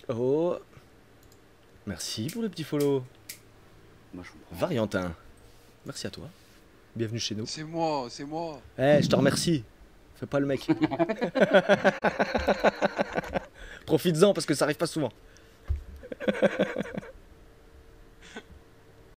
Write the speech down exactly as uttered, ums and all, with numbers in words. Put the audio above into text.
Oh. Merci pour le petit follow. Moi, je comprends. Variantin. Merci à toi. Bienvenue chez nous. C'est moi, c'est moi. Eh, je te remercie. Fais pas le mec. Profites-en parce que ça arrive pas souvent.